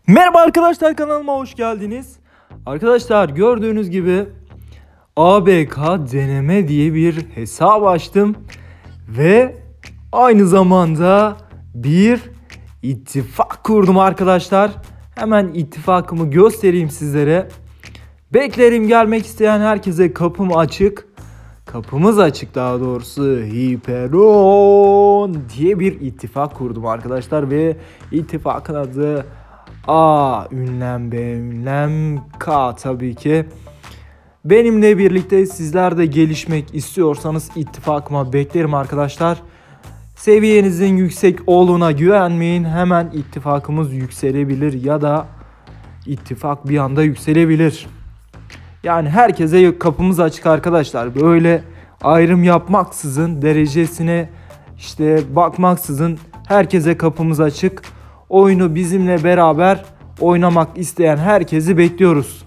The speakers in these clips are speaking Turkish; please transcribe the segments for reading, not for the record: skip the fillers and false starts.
Merhaba arkadaşlar, kanalıma hoş geldiniz. Arkadaşlar gördüğünüz gibi ABK deneme diye bir hesap açtım. Ve aynı zamanda bir ittifak kurdum arkadaşlar. Hemen ittifakımı göstereyim sizlere. Beklerim, gelmek isteyen herkese kapım açık. Kapımız açık daha doğrusu. Hiperon diye bir ittifak kurdum arkadaşlar. Ve ittifakın adı A ünlem, B ünlem, K tabii ki. Benimle birlikte sizler de gelişmek istiyorsanız ittifakıma beklerim arkadaşlar. Seviyenizin yüksek olduğuna güvenmeyin. Hemen ittifakımız yükselebilir ya da ittifak bir anda yükselebilir. Yani herkese kapımız açık arkadaşlar. Böyle ayrım yapmaksızın, derecesine bakmaksızın herkese kapımız açık. Oyunu bizimle beraber oynamak isteyen herkesi bekliyoruz.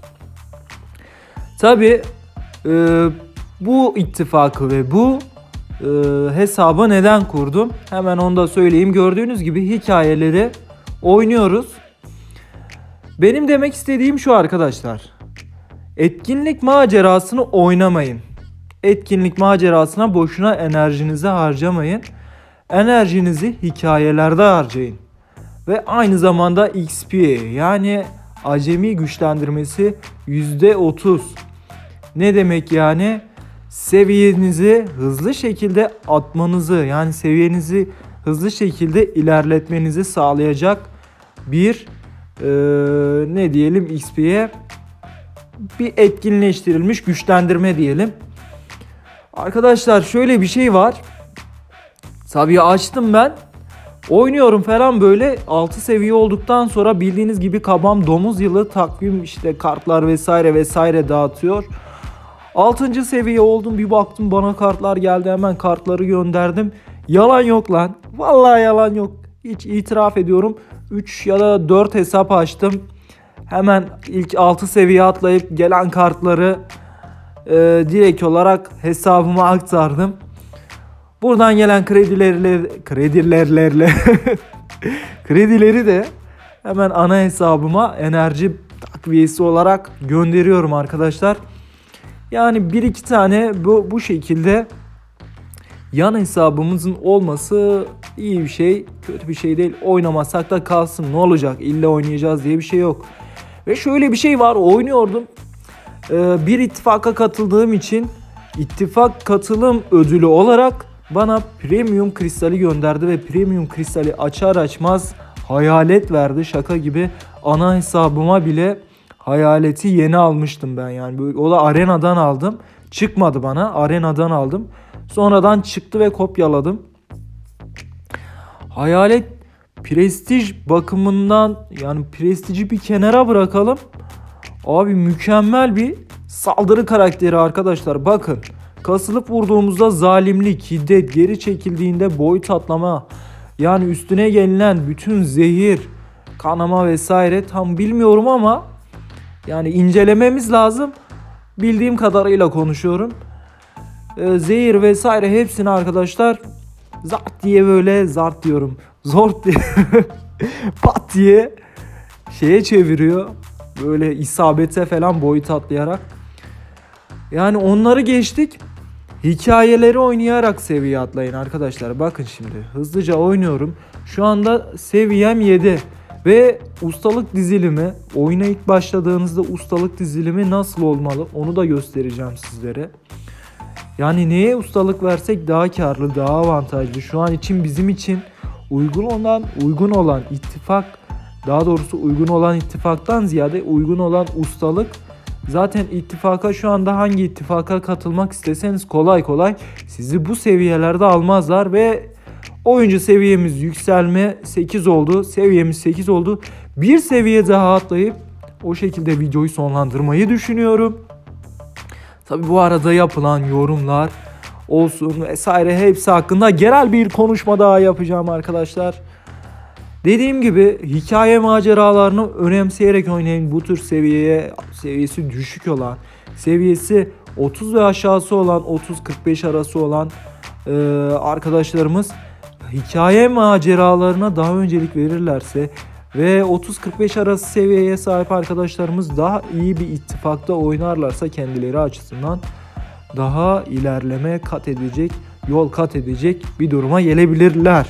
Tabi bu ittifakı ve bu hesabı neden kurdum? Hemen onu da söyleyeyim. Gördüğünüz gibi hikayeleri oynuyoruz. Benim demek istediğim şu arkadaşlar. Etkinlik macerasını oynamayın. Etkinlik macerasına boşuna enerjinizi harcamayın. Enerjinizi hikayelerde harcayın. Ve aynı zamanda XP yani acemi güçlendirmesi %30. Ne demek yani? Seviyenizi hızlı şekilde atmanızı, yani seviyenizi hızlı şekilde ilerletmenizi sağlayacak bir XP'ye bir etkinleştirilmiş güçlendirme diyelim. Arkadaşlar şöyle bir şey var. Tabii açtım ben. Oynuyorum falan böyle 6 seviye olduktan sonra bildiğiniz gibi kabam domuz yılı takvim kartlar vesaire dağıtıyor. 6. seviye oldum, bir baktım bana kartlar geldi, hemen kartları gönderdim. Yalan yok lan. Vallahi yalan yok. Hiç itiraf ediyorum. 3 ya da 4 hesap açtım. Hemen ilk 6 seviye atlayıp gelen kartları direkt olarak hesabıma aktardım. Buradan gelen kredileri de hemen ana hesabıma enerji takviyesi olarak gönderiyorum arkadaşlar. Yani 1-2 tane bu şekilde yan hesabımızın olması iyi bir şey, kötü bir şey değil. Oynamasak da kalsın, ne olacak, illa oynayacağız diye bir şey yok. Ve şöyle bir şey var, oynuyordum. Bir ittifaka katıldığım için ittifak katılım ödülü olarak bana premium kristali gönderdi ve premium kristali açar açmaz hayalet verdi, şaka gibi. Ana hesabıma bile hayaleti yeni almıştım ben, yani o da arenadan aldım, çıkmadı bana, arenadan aldım, sonradan çıktı ve kopyaladım. Hayalet prestij bakımından, yani prestiji bir kenara bırakalım abi, mükemmel bir saldırı karakteri arkadaşlar. Bakın, kasılıp vurduğumuzda zalimlik, hiddet, geri çekildiğinde boyut atlama, yani üstüne gelinen bütün zehir, kanama vesaire tam bilmiyorum ama yani incelememiz lazım. Bildiğim kadarıyla konuşuyorum. Zehir vesaire hepsini arkadaşlar zart diye, böyle zart diyorum, zort diye pat diye şeye çeviriyor. Böyle isabete falan boyut atlayarak. Yani onları geçtik. Hikayeleri oynayarak seviye atlayın arkadaşlar. Bakın şimdi hızlıca oynuyorum. Şu anda seviyem 7. Ve ustalık dizilimi, oyuna ilk başladığınızda ustalık dizilimi nasıl olmalı onu da göstereceğim sizlere. Yani neye ustalık versek daha karlı, daha avantajlı. Şu an için bizim için uygun olan ittifak, daha doğrusu uygun olan ittifaktan ziyade uygun olan ustalık. Zaten ittifaka, şu anda hangi ittifaka katılmak isteseniz kolay sizi bu seviyelerde almazlar. Ve oyuncu seviyemiz yükselme 8 oldu. Seviyemiz 8 oldu. Bir seviye daha atlayıp o şekilde videoyu sonlandırmayı düşünüyorum. Tabi bu arada yapılan yorumlar olsun vesaire hepsi hakkında genel bir konuşma daha yapacağım arkadaşlar. Dediğim gibi hikaye maceralarını önemseyerek oynayın. Bu tür seviyesi düşük olan, seviyesi 30 ve aşağısı olan, 30-45 arası olan arkadaşlarımız hikaye maceralarına daha öncelik verirlerse Ve 30-45 arası seviyeye sahip arkadaşlarımız daha iyi bir ittifakta oynarlarsa kendileri açısından daha ilerleme kat edecek, yol kat edecek bir duruma gelebilirler.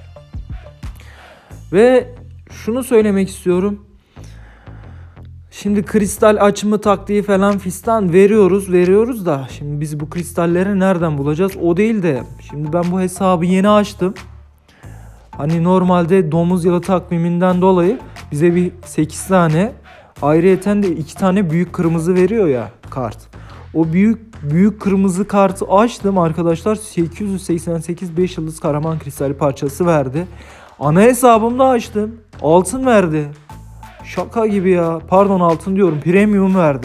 Ve şunu söylemek istiyorum. Şimdi kristal açımı taktiği falan fistan veriyoruz da şimdi biz bu kristalleri nereden bulacağız? O değil de şimdi ben bu hesabı yeni açtım. Hani normalde domuz yılı takviminden dolayı bize bir 8 tane, ayrıyeten de 2 tane büyük kırmızı veriyor ya kart. O büyük kırmızı kartı açtım arkadaşlar. 888 5 yıldız kahraman kristali parçası verdi. Ana hesabımda açtım. Altın verdi. Şaka gibi ya. Pardon, altın diyorum. Premium verdi.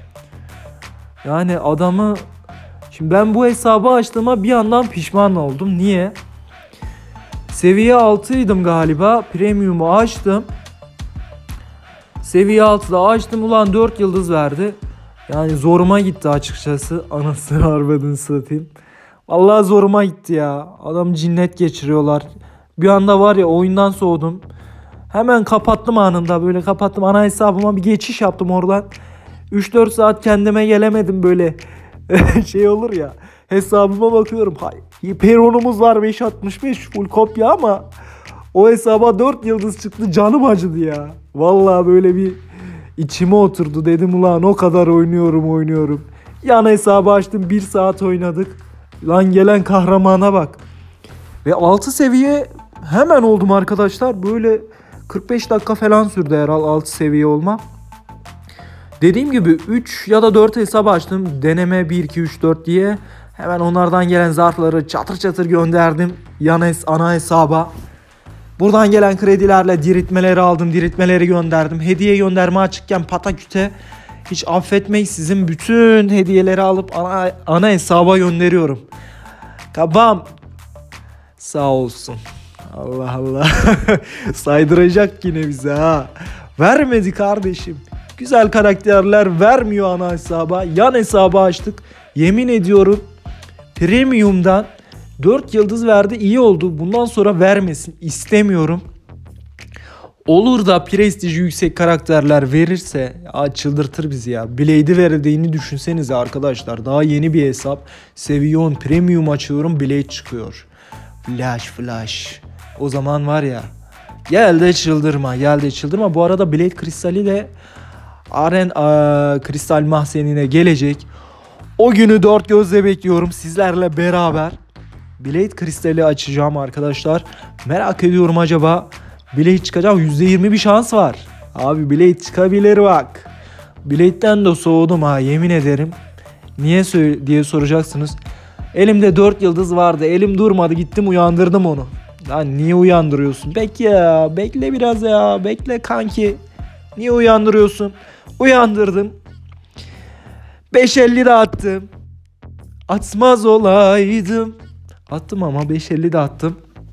Yani adamı... Şimdi ben bu hesabı açtığıma bir yandan pişman oldum. Niye? Seviye 6'ydım galiba. Premium'u açtım. Seviye 6'da açtım. Ulan 4 yıldız verdi. Yani zoruma gitti açıkçası. Anasını arvadını satayım. Vallahi zoruma gitti ya. Adam cinnet geçiriyorlar. Bir anda var ya, oyundan soğudum. Hemen kapattım anında, böyle kapattım. Ana hesabıma bir geçiş yaptım oradan. 3-4 saat kendime gelemedim böyle. Şey olur ya. Hesabıma bakıyorum. Hiperonumuz var 565 full kopya ama o hesaba 4 yıldız çıktı, canım acıdı ya. Vallahi böyle bir içime oturdu, dedim ulan o kadar oynuyorum. Yan hesabı açtım, 1 saat oynadık. Lan gelen kahramana bak. Ve 6 seviye hemen oldum arkadaşlar. Böyle 45 dakika falan sürdü herhalde 6 seviye olma. Dediğim gibi 3 ya da 4 hesap açtım. Deneme 1, 2, 3, 4 diye. Hemen onlardan gelen zarfları çatır çatır gönderdim ana hesaba. Buradan gelen kredilerle diriltmeleri aldım. Diriltmeleri gönderdim. Hediye gönderme açıkken pataküte hiç affetmeksizin bütün hediyeleri alıp ana hesaba gönderiyorum. Kabam. Sağ olsun. Allah Allah. Saydıracak yine bize ha. Vermedi kardeşim. Güzel karakterler vermiyor ana hesaba. Yan hesabı açtık. Yemin ediyorum Premium'dan 4 yıldız verdi, iyi oldu. Bundan sonra vermesin, istemiyorum. Olur da prestiji yüksek karakterler verirse ya çıldırtır bizi ya. Blade'i verdiğini düşünsenize arkadaşlar. Daha yeni bir hesap. Seviye 10 Premium açıyorum, Blade çıkıyor. Flash. O zaman var ya. Gel de çıldırma. Bu arada Blade kristali de Aren kristal mahzenine gelecek. O günü 4 gözle bekliyorum sizlerle beraber. Blade kristali açacağım arkadaşlar. Merak ediyorum, acaba Blade çıkacak, %20 bir şans var. Abi Blade çıkabilir bak. Blade'den de soğudum ha, yemin ederim. Niye diye soracaksınız. Elimde 4 yıldız vardı. Elim durmadı, gittim uyandırdım onu. Lan niye uyandırıyorsun? Bekle biraz ya. Bekle kanki. Niye uyandırıyorsun? Uyandırdım. 5.50 de attım. Atmaz olaydım. Attım ama 5.50 de attım.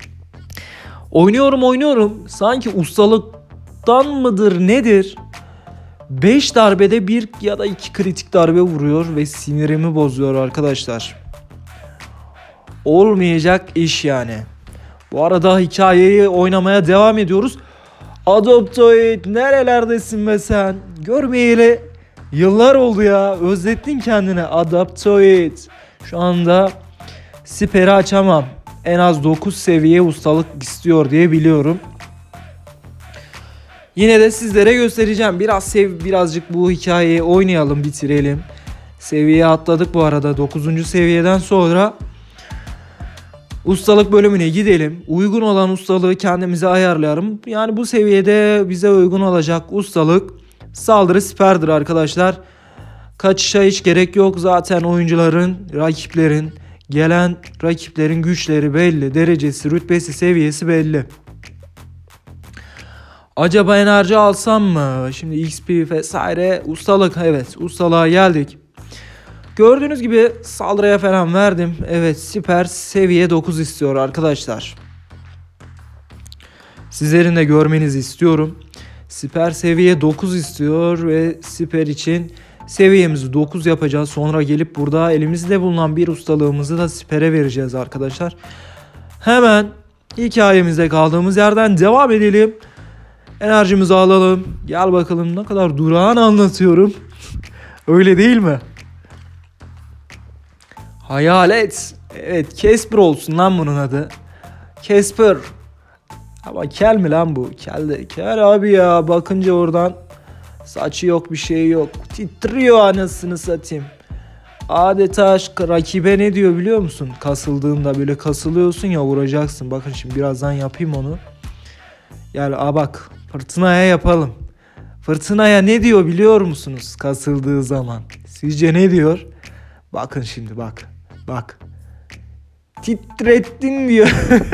Oynuyorum. Sanki ustalıktan mıdır nedir? 5 darbede 1 ya da 2 kritik darbe vuruyor ve sinirimi bozuyor arkadaşlar. Olmayacak iş yani. Bu arada hikayeyi oynamaya devam ediyoruz. Adoptoid nerelerdesin be sen? Görmeyeli yıllar oldu ya. Özlettin kendine Adoptoid. Şu anda siperi açamam. En az 9 seviye ustalık istiyor diye biliyorum. Yine de sizlere göstereceğim. Birazcık bu hikayeyi oynayalım, bitirelim. Seviye atladık bu arada. 9. seviyeden sonra ustalık bölümüne gidelim. Uygun olan ustalığı kendimize ayarlayalım. Yani bu seviyede bize uygun olacak ustalık saldırı siperdir arkadaşlar. Kaçışa hiç gerek yok. Zaten oyuncuların, gelen rakiplerin güçleri belli. Derecesi, rütbesi, seviyesi belli. Acaba enerji alsam mı? Şimdi XP vesaire. Ustalık, evet, ustalığa geldik. Gördüğünüz gibi saldırıya falan verdim. Evet, siper seviye 9 istiyor arkadaşlar. Sizlerin de görmenizi istiyorum. Siper seviye 9 istiyor ve siper için seviyemizi 9 yapacağız. Sonra gelip burada elimizde bulunan bir ustalığımızı da sipere vereceğiz arkadaşlar. Hemen hikayemize kaldığımız yerden devam edelim. Enerjimizi alalım. Gel bakalım, ne kadar durağan anlatıyorum. Öyle değil mi? Hayalet. Evet, Casper olsun lan bunun adı. Casper. Ama kel mi lan bu? Kel de. Kel abi ya. Bakınca oradan saçı yok, bir şey yok. Titriyor anasını satayım. Adeta rakibe ne diyor biliyor musun? Kasıldığında böyle kasılıyorsun ya, vuracaksın. Bakın şimdi birazdan yapayım onu. Yani bak, fırtınaya yapalım. Fırtınaya ne diyor biliyor musunuz kasıldığı zaman? Sizce ne diyor? Bakın şimdi bak. Bak. Titrettin diyor.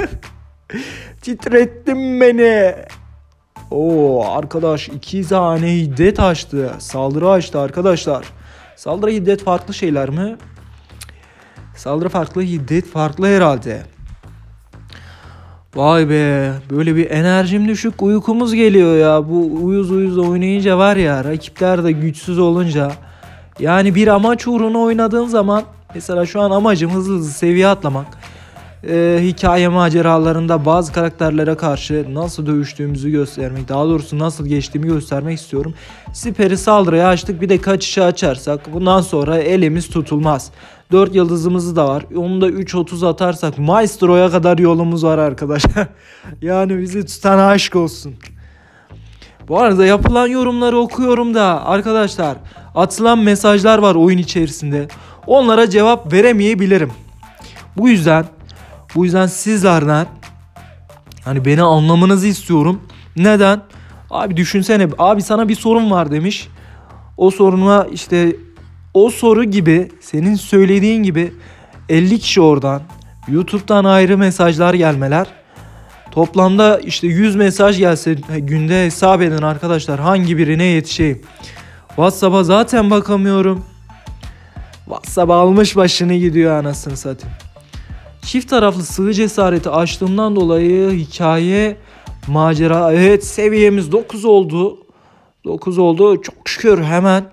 Titrettin beni. Oo arkadaş, 2 tane hiddet açtı. Saldırı açtı arkadaşlar. Saldırı hiddet farklı şeyler mi? Saldırı farklı, hiddet farklı herhalde. Vay be, böyle bir enerjim düşük, uykumuz geliyor ya. Bu uyuz oynayınca var ya, rakipler de güçsüz olunca. Yani bir amaç uğruna oynadığın zaman, mesela şu an amacım hızlı seviye atlamak. Hikaye maceralarında bazı karakterlere karşı nasıl dövüştüğümüzü göstermek, daha doğrusu nasıl geçtiğimi göstermek istiyorum. Siperi saldırıya açtık, bir de kaçışı açarsak bundan sonra elimiz tutulmaz. 4 yıldızımız da var. Onu da 3.30 atarsak Maestro'ya kadar yolumuz var arkadaşlar. Yani bizi tutan aşk olsun. Bu arada yapılan yorumları okuyorum da arkadaşlar, atılan mesajlar var oyun içerisinde. Onlara cevap veremeyebilirim. Bu yüzden sizlerden hani beni anlamanızı istiyorum. Neden? Abi düşünsene, abi sana bir sorun var demiş. O soruna işte o soru gibi, senin söylediğin gibi 50 kişi oradan, YouTube'dan ayrı mesajlar gelmeler. Toplamda işte 100 mesaj gelse günde, hesap edin arkadaşlar hangi birine yetişeyim. WhatsApp'a zaten bakamıyorum. WhatsApp almış başını gidiyor anasını satayım. Çift taraflı sığ cesareti açtığımdan dolayı hikaye, macera, evet seviyemiz 9 oldu. 9 oldu çok şükür. Hemen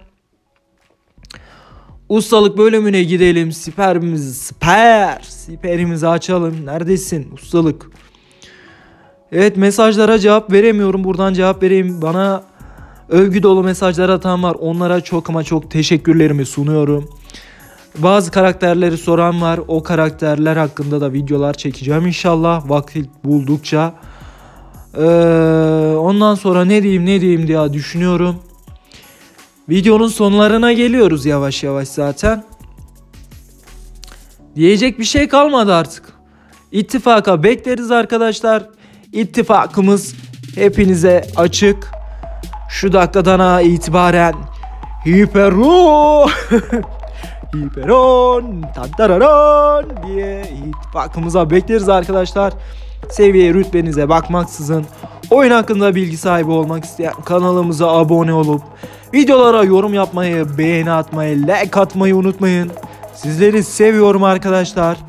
ustalık bölümüne gidelim. Siperimizi açalım. Neredesin ustalık? Evet, mesajlara cevap veremiyorum. Buradan cevap vereyim. Bana övgü dolu mesajlar atan var. Onlara çok ama çok teşekkürlerimi sunuyorum. Bazı karakterleri soran var. O karakterler hakkında da videolar çekeceğim inşallah vakit buldukça. Ondan sonra ne diyeyim diye düşünüyorum. Videonun sonlarına geliyoruz yavaş yavaş zaten. Diyecek bir şey kalmadı artık. İttifaka bekleriz arkadaşlar. İttifakımız hepinize açık. Şu dakikadan itibaren Hiperon Hiperon Tantararon diye ittifakımıza bekleriz arkadaşlar. Seviye rütbenize bakmaksızın oyun hakkında bilgi sahibi olmak isteyen kanalımıza abone olup videolara yorum yapmayı, beğeni atmayı, like atmayı unutmayın. Sizleri seviyorum arkadaşlar.